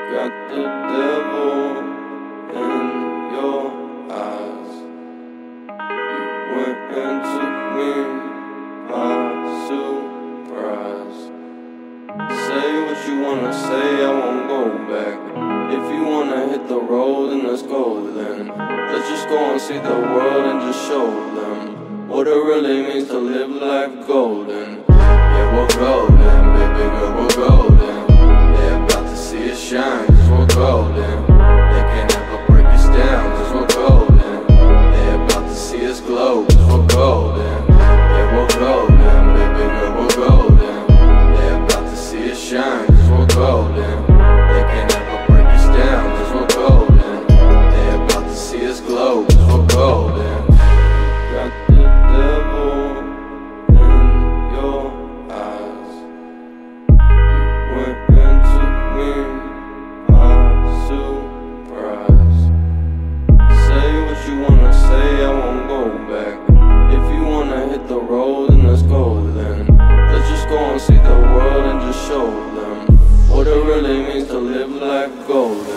Got the devil in your eyes. You went and took me by surprise. Say what you wanna say, I won't go back. If you wanna hit the road, then let's go then. Let's just go and see the world and just show them what it really means to live life golden. Yeah, we're golden, baby girl, we're golden. They're about to see us shine, cause we're golden. They can't ever break us down, cause we're golden. They're about to see us glow, cause we're golden. Yeah, we're golden, baby girl, we're golden. They're about to see us shine, cause we're golden. They can't ever break us down, cause we're golden. They're about to see us glow, cause we're golden. Got the devil in your eyes. You went and took me by surprise. Say what you wanna say, I won't go back. If you wanna hit the road, then let's go then. Let's just go and see the world and just show them what it really means to live life golden.